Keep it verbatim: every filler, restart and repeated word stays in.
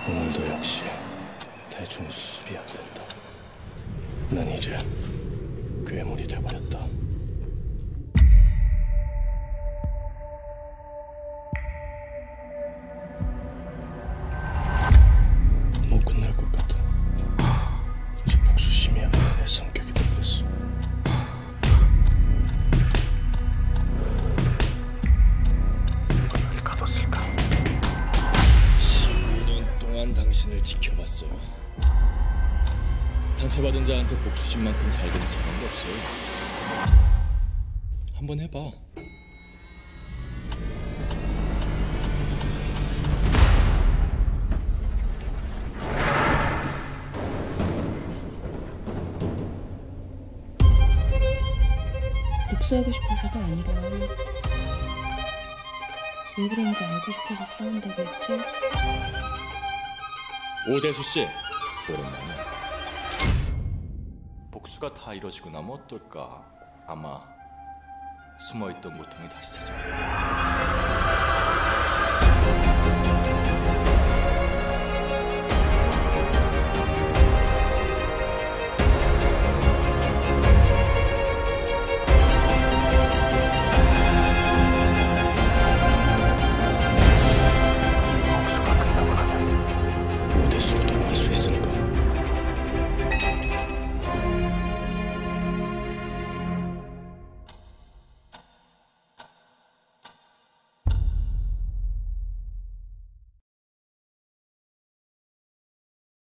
오늘도 역시 대충 수습이 안 된다. 난 이제 괴물이 돼버렸다. 못 끝날 것 같아. 이제 복수심이 아니라 내 성격이 돼버렸어. 누가 날 가뒀을까? 십오 년 동안 당신을 지켜봤어요. 상처받은 자한테 복수심만큼 잘 되는 사람도 없어요. 한번 해봐. 복수하고 싶어서가 아니라 왜 그런지 알고 싶어서 싸운다고 했죠? 오대수 씨, 오랜만에. 복수가 다 이루어지고 나면 어떨까? 아마 숨어있던 고통이 다시 찾아올 거야.